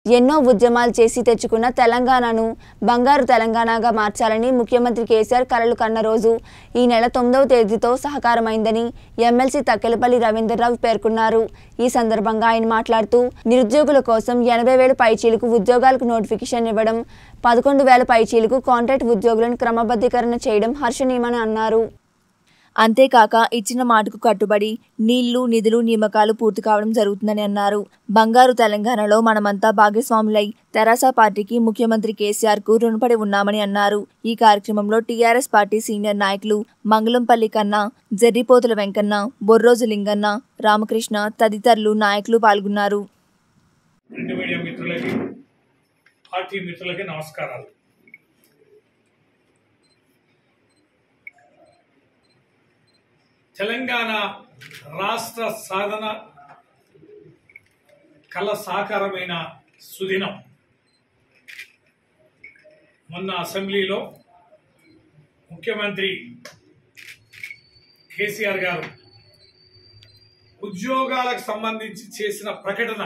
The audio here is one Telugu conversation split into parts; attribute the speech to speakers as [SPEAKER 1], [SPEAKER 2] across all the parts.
[SPEAKER 1] ఎన్నో ఉద్యమాలు చేసి తెచ్చుకున్న తెలంగాణను బంగారు తెలంగాణగా మార్చాలని ముఖ్యమంత్రి కేసీఆర్ కలలు కన్న రోజు ఈ నెల 9వ తేదీతో సహకారమైందని ఎమ్మెల్సీ తక్కెలపల్లి రవీంద్రరావు పేర్కొన్నారు। ఈ సందర్భంగా ఆయన మాట్లాడుతూ నిరుద్యోగుల కోసం 80,000 పైచీలకు ఉద్యోగాలకు నోటిఫికేషన్ ఇవ్వడం, 11,000 పైచీలకు కాంట్రాక్ట్ ఉద్యోగులను క్రమబద్ధీకరణ చేయడం హర్షణీయమని అన్నారు। అంతేకాక ఇచ్చిన మాటకు కట్టుబడి నీళ్లు నిధులు నియామకాలు పూర్తి కావడం జరుగుతుందని అన్నారు। బంగారు తెలంగాణలో మనమంతా భాగస్వాములై తెరాస పార్టీకి ముఖ్యమంత్రి కేసీఆర్ కు రుణపడి ఉన్నామని అన్నారు। ఈ కార్యక్రమంలో టీఆర్ఎస్ పార్టీ సీనియర్ నాయకులు మంగళంపల్లి కన్నా, జర్రిపోతుల వెంకన్న, బొర్రోజు లింగన్న, రామకృష్ణ తదితరులు నాయకులు పాల్గొన్నారు।
[SPEAKER 2] తెలంగాణ రాష్ట్ర సాధన కళ సాకారమైన సుదినం మొన్న అసెంబ్లీలో ముఖ్యమంత్రి కేసీఆర్ గారు ఉద్యోగాలకు సంబంధించి చేసిన ప్రకటన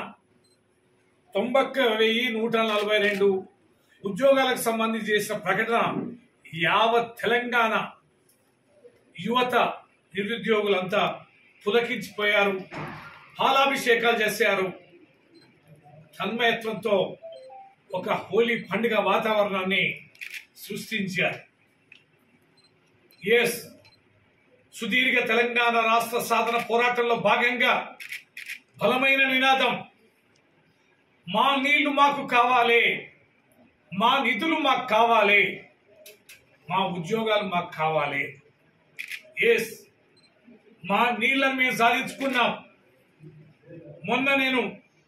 [SPEAKER 2] 91,142 ఉద్యోగాలకు సంబంధించి చేసిన ప్రకటన యావత్ తెలంగాణ యువత నిరుద్యోగులంతా పులకించిపోయారు, పాలాభిషేకాలు చేశారు। తన్మయత్వంతో ఒక హోలీ పండుగ వాతావరణాన్ని సృష్టించారు। సుదీర్ఘ తెలంగాణ రాష్ట్ర సాధన పోరాటంలో భాగంగా బలమైన నినాదం మా నీళ్లు మాకు కావాలి, మా నిధులు మాకు కావాలి, మా ఉద్యోగాలు మాకు కావాలి। మా నీళ్ళని మేము సాధించుకున్నాం। మొన్న నేను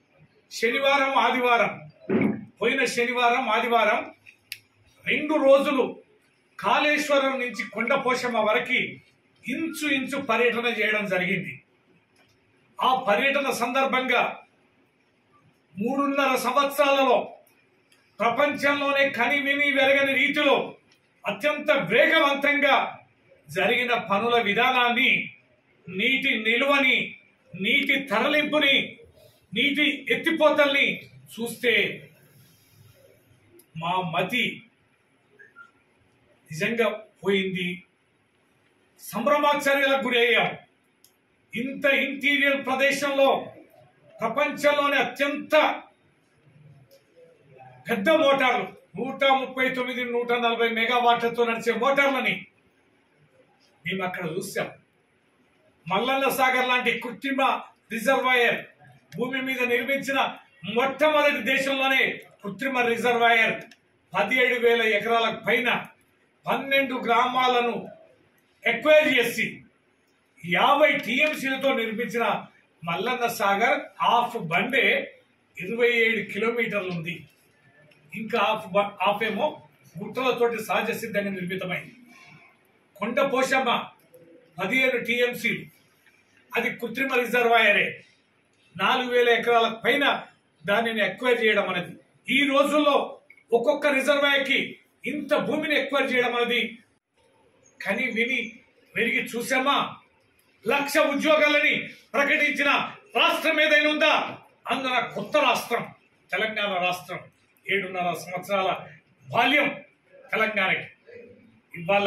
[SPEAKER 2] పోయిన శనివారం ఆదివారం 2 రోజులు కాళేశ్వరం నుంచి కొండపోశమ్మ వరకు ఇంచు పర్యటన చేయడం జరిగింది। ఆ పర్యటన సందర్భంగా 3.5 సంవత్సరాలలో ప్రపంచంలోనే కనివిని వెరగని రీతిలో అత్యంత వేగవంతంగా జరిగిన పనుల విధానాన్ని, నీటి నిలువని, నీటి తరలింపుని, నీటి ఎత్తిపోతల్ని చూస్తే మా మతి నిజంగా పోయింది, సంభ్రమాశ్చర్యాలకు గురి అయ్యాం। ఇంత ఇంటీరియర్ ప్రదేశంలో ప్రపంచంలోనే అత్యంత పెద్ద మోటార్లు 139, 140 మెగావాట్లతో నడిచే మోటార్లని మేము అక్కడ చూసాం। మల్లన్న సాగర్ లాంటి కృత్రిమ రిజర్వాయర్, భూమి మీద నిర్మించిన మొట్టమొదటి దేశంలోనే కృత్రిమ రిజర్వాయర్ 17,000 ఎకరాలకు పైన 12 గ్రామాలను ఎక్వైర్ చేసి 50 టీఎంసీలతో నిర్మించిన మల్లన్న సాగర్ హాఫ్ బండే 27 కిలోమీటర్లు ఉంది। ఇంకా హాఫ్ ఏమో గుట్టలతోటి సహజ సిద్ధంగా నిర్మితమైంది। కొండపోశమ్మ 17 టీఎంసీ, అది కృత్రిమ రిజర్వాయరే, 4,000 ఎకరాలకు పైన దానిని ఎక్వైర్ చేయడం అనేది, ఈ రోజుల్లో ఒక్కొక్క రిజర్వాయర్కి ఇంత భూమిని ఎక్వైర్ చేయడం అనేది కని విని వెరిగి చూసామా? 1,00,000 ఉద్యోగాలని ప్రకటించిన రాష్ట్రం ఏదైనా ఉందా? అందున కొత్త రాష్ట్రం తెలంగాణ రాష్ట్రం। 7.5 సంవత్సరాల బాల్యం తెలంగాణకి। ఇవాళ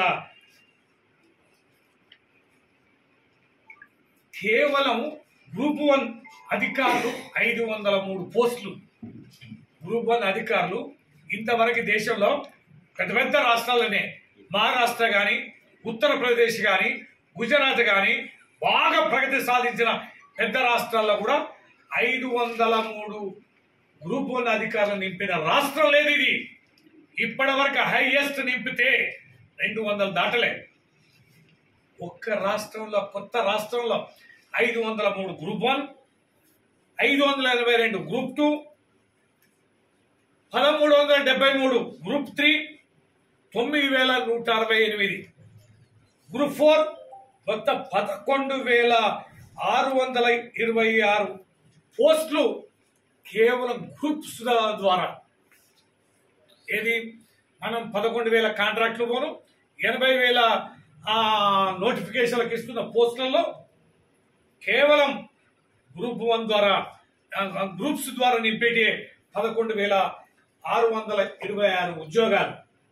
[SPEAKER 2] కేవలం గ్రూప్ 1 అధికారులు 503 పోస్టులు। గ్రూప్ 1 అధికారులు ఇంతవరకు దేశంలో పెద్ద రాష్ట్రాలనే, మహారాష్ట్ర కానీ, ఉత్తరప్రదేశ్ కానీ, గుజరాత్ కానీ బాగా ప్రగతి సాధించిన పెద్ద రాష్ట్రాల్లో కూడా 503 గ్రూప్ 1 అధికారులు నింపిన రాష్ట్రం లేదు ఇది। ఇప్పటి వరకు హైయెస్ట్ నింపితే 200 దాటలే। ఒక్క రాష్ట్రంలో, కొత్త రాష్ట్రంలో 503 గ్రూప్ 1, 582 గ్రూప్ 2, 1,373 గ్రూప్ 3, 9,168 గ్రూప్ 4, మొత్తం 11,626 పోస్టులు కేవలం గ్రూప్స్ ద్వారా। ఏది మనం 11,000 కాంట్రాక్టులు పోను, 80,000 నోటిఫికేషన్లకు ఇస్తున్న పోస్టులలో కేవలం గ్రూప్ 1 ద్వారా, గ్రూప్స్ ద్వారా నింపేటి 11,626 ఉద్యోగాలు.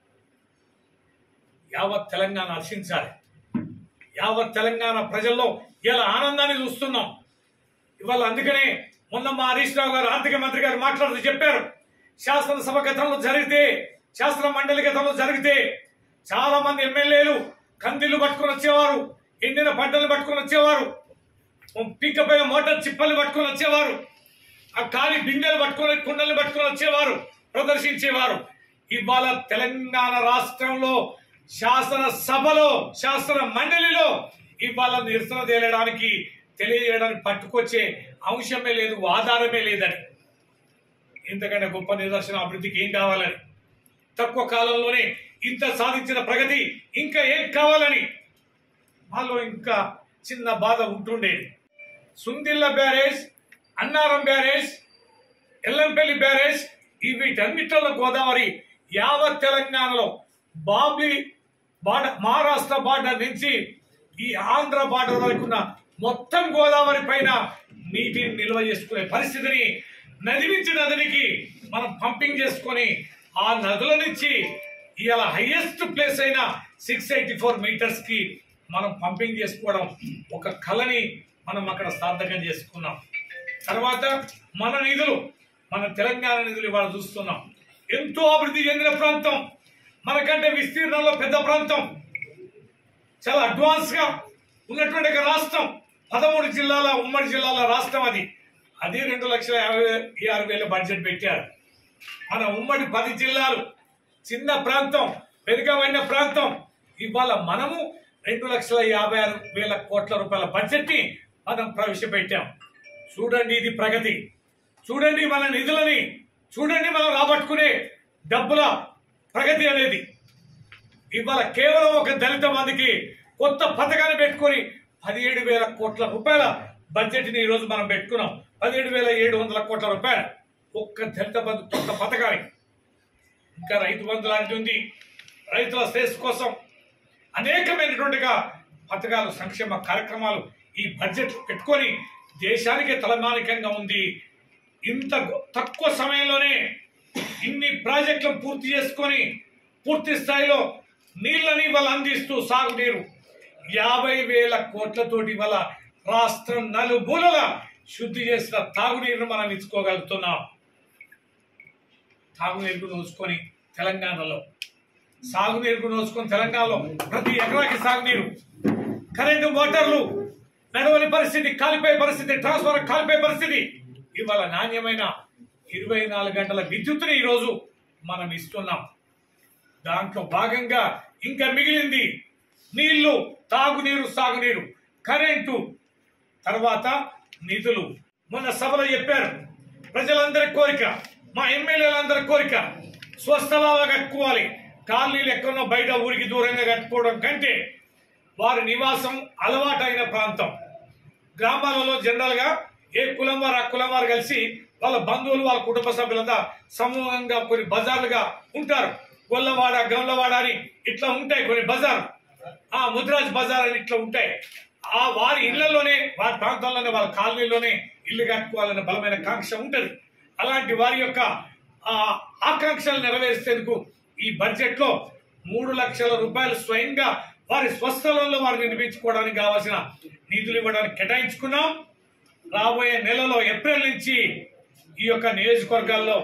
[SPEAKER 2] యావత్ తెలంగాణ హర్షించాలి. యావత్ తెలంగాణ ప్రజల్లో ఇలా ఆనందాన్ని చూస్తున్నాం ఇవాళ. అందుకనే మొన్న మా హరీష్ రావు గారు ఆర్థిక మంత్రి గారు మాట్లాడుతూ చెప్పారు, శాసనసభ గతంలో జరిగితే, శాసన మండలి గతంలో జరిగితే చాలా మంది ఎమ్మెల్యేలు కందిళ్లు పట్టుకొని వచ్చేవారు, ఎండిన పంటలు పట్టుకొని వచ్చేవారు, పిక్కపైన మోటార్ చిప్పలు పట్టుకొని వచ్చేవారు, ఆ ఖాళీ బిందెలు పట్టుకొని కుండలు పట్టుకొని వచ్చేవారు, ప్రదర్శించేవారు. ఇవాళ తెలంగాణ రాష్ట్రంలో శాసనసభలో, శాసన మండలిలో ఇవాళ నిరసన తెలియజేయడానికి పట్టుకొచ్చే అంశమే లేదు, ఆధారమే లేదని. ఇంతకంటే గొప్ప నిదర్శనం అభివృద్ధికి ఏం కావాలని, తక్కువ కాలంలోనే ఇంత సాధించిన ప్రగతి ఇంకా ఏం కావాలని మాలో ఇంకా చిన్న బాధ ఉంటుండేది. Sundilla barrage, Annaram barrage, Yellampalli barrage, వీటన్నిటిలో గోదావరి యావత్ తెలంగాణలో మహారాష్ట్ర బార్డర్ నుంచి ఈ ఆంధ్ర బార్డర్ వరకు ఉన్న మొత్తం గోదావరి పైన నీటిని నిల్వ చేసుకునే పరిస్థితిని నది నుంచి నదికి మనం పంపింగ్ చేసుకొని ఆ నదుల నుంచి ఇవాళ హైయెస్ట్ ప్లేస్ అయిన 684 మీటర్స్ కి మనం పంపింగ్ చేసుకోవడం ఒక కళని మనం అక్కడ సార్థకం చేసుకున్నాం. తర్వాత మన నిధులు, మన తెలంగాణ నిధులు ఇవాళ చూస్తున్నాం. ఎంతో అభివృద్ధి చెందిన ప్రాంతం, మనకంటే విస్తీర్ణంలో పెద్ద ప్రాంతం, చాలా అడ్వాన్స్ గా ఉన్నటువంటి ఒక రాష్ట్రం, 13 జిల్లాల ఉమ్మడి జిల్లాల రాష్ట్రం. అది 2,56,000 బడ్జెట్ పెట్టారు. మన ఉమ్మడి 10 జిల్లాలు, చిన్న ప్రాంతం, వెనుకబడిన ప్రాంతం. ఇవాళ మనము 2,56,000 కోట్ల రూపాయల బడ్జెట్ ని మనం ప్రవేశపెట్టాం. చూడండి, ఇది ప్రగతి. చూడండి మన నిధులని, చూడండి మనం రాబట్టుకునే డబ్బుల ప్రగతి అనేది. ఇవాళ కేవలం ఒక దళిత మందికి కొత్త పథకాన్ని పెట్టుకొని 17,000 కోట్ల రూపాయల బడ్జెట్ ని ఈ రోజు మనం పెట్టుకున్నాం. 17,700 కోట్ల రూపాయలు ఒక్క దళిత బంధు కొత్త పథకానికి. ఇంకా రైతు బంధు లాంటిది ఉంది. రైతుల శ్రేయస్సు కోసం అనేకమైనటువంటిగా పథకాలు, సంక్షేమ కార్యక్రమాలు ఈ బడ్జెట్ పెట్టుకొని దేశానికే తలమానికంగా ఉంది. ఇంత తక్కువ సమయంలోనే ఇన్ని ప్రాజెక్టులను పూర్తి చేసుకొని పూర్తి స్థాయిలో నీళ్ళని వాళ్ళ అందిస్తూ సాగునీరు 50,000 కోట్లతోటి వాళ్ళ రాష్ట్రం నలుమూలల శుద్ధి చేసిన తాగునీరును మనం ఇచ్చుకోగలుగుతున్నాం. తాగునీరుకు నోచుకొని తెలంగాణలో, సాగునీరుకు నోచుకొని తెలంగాణలో ప్రతి ఎకరాకి సాగునీరు, కరెంటు మోటార్లు నడవని పరిస్థితి, కాలిపోయే పరిస్థితి, ట్రాన్స్ఫార్మర్ కాలిపోయే పరిస్థితి. ఇవాళ నాణ్యమైన 24 గంటల విద్యుత్తుని ఈరోజు మనం ఇస్తున్నాం. దాంట్లో భాగంగా ఇంకా మిగిలింది నీళ్లు, తాగునీరు, సాగునీరు, కరెంటు, తర్వాత నిధులు. మొన్న సభలో చెప్పారు, ప్రజలందరి కోరిక, మా ఎమ్మెల్యేలందరి కోరిక స్వస్థలాగా కట్టుకోవాలి. కాలనీలు ఎక్కడో బయట ఊరికి దూరంగా కట్టుకోవడం కంటే వారి నివాసం అలవాటైన ప్రాంతం. గ్రామాలలో జనరల్ గా ఏ కులం వారు ఆ కులం వారు కలిసి వాళ్ళ బంధువులు, వాళ్ళ కుటుంబ సభ్యులంతా సమూహంగా కొన్ని బజార్లుగా ఉంటారు. గొల్లవాడ, గౌలవాడ అని ఇట్లా ఉంటాయి కొన్ని బజార్, ఆ ముద్రాజ్ బజార్ అని ఇట్లా ఉంటాయి. ఆ వారి ఇళ్లలోనే, వారి ప్రాంతంలోనే, వాళ్ళ కాలనీలోనే ఇల్లు కట్టుకోవాలనే బలమైన కాంక్ష ఉంటది. అలాంటి వారి యొక్క ఆకాంక్షలు నెరవేర్చేందుకు ఈ బడ్జెట్ లో 3 లక్షల రూపాయలు స్వయంగా వారి స్వస్థలంలో వారు నిర్మించుకోవడానికి కావాల్సిన నిధులు ఇవ్వడానికి కేటాయించుకున్నాం. రాబోయే నెలలో ఏప్రిల్ నుంచి ఈ యొక్క నియోజకవర్గాల్లో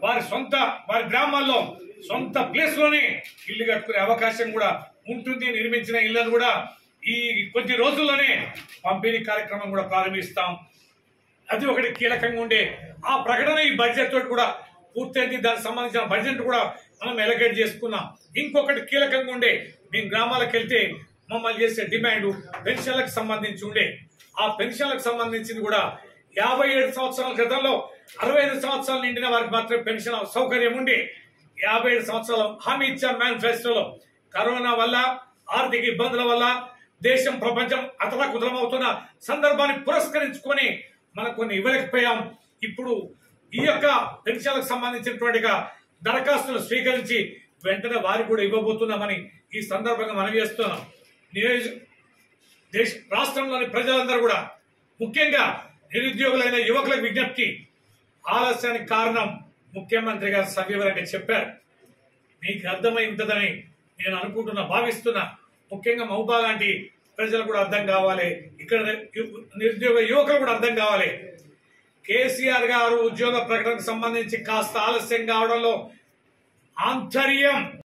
[SPEAKER 2] వారి గ్రామాల్లో సొంత ప్లేస్ లోనే ఇల్లు కట్టుకునే అవకాశం కూడా ఉంటుంది. నిర్మించిన ఇళ్లను కూడా ఈ కొద్ది రోజుల్లోనే పంపిణీ కార్యక్రమం కూడా ప్రారంభిస్తాం. అది ఒకటి కీలకంగా ఉండే ఆ ప్రకటన ఈ బడ్జెట్ తోటి కూడా పూర్తయింది. దానికి సంబంధించిన బడ్జెట్ కూడా మనం ఎలకేట్ చేసుకున్నాం. ఇంకొకటి కీలకంగా ఉండే, మేము గ్రామాలకు వెళ్తే మమ్మల్ని చేసే డిమాండ్ పెన్షన్లకు సంబంధించి ఉండే. ఆ పెన్షన్లకు సంబంధించింది కూడా 57 సంవత్సరాల క్రితంలో 65 సంవత్సరాలు నిండిన వారికి మాత్రమే పెన్షన్ సౌకర్యం ఉండే. 57 సంవత్సరాలు హామీ ఇచ్చాం మేనిఫెస్టోలో. కరోనా వల్ల, ఆర్థిక ఇబ్బందుల వల్ల దేశం, ప్రపంచం అతలాకుతలమవుతున్న సందర్భాన్ని పురస్కరించుకొని మనం కొన్ని ఇవ్వలేకపోయాం. ఇప్పుడు ఈ యొక్క పెన్షన్లకు సంబంధించినటువంటి దరఖాస్తులు స్వీకరించి వెంటనే వారికి కూడా ఇవ్వబోతున్నామని ఈ సందర్భంగా మనం చేస్తున్నాం. రాష్ట్రంలోని ప్రజలందరూ కూడా, ముఖ్యంగా నిరుద్యోగులైన యువకులకు విజ్ఞప్తి, ఆలస్యానికి కారణం ముఖ్యమంత్రి గారు సవివరంగా చెప్పారు. మీకు అర్థమై ఉంటుందని నేను భావిస్తున్నా. ముఖ్యంగా మహబూబా లాంటి ప్రజలు కూడా అర్థం కావాలి, ఇక్కడ నిరుద్యోగ యువకులు కూడా అర్థం కావాలి. కేసీఆర్ గారు ఉద్యోగ ప్రకటనకు సంబంధించి కాస్త ఆలస్యం కావడంలో ఆంతర్యం